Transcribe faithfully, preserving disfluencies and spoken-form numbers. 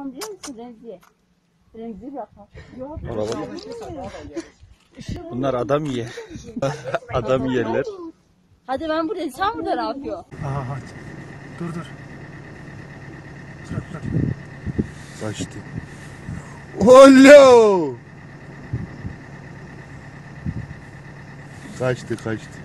yapalım biliyor musun Remzi? Remzi yapalım. Yok. Bunlar adam yiye. Adam yerler. Hadi ben burada, sen burada ne yapıyorsun? Aha hadi. Dur dur. Bırak bırak. Kaçtı. Olo! Kaçtı kaçtı.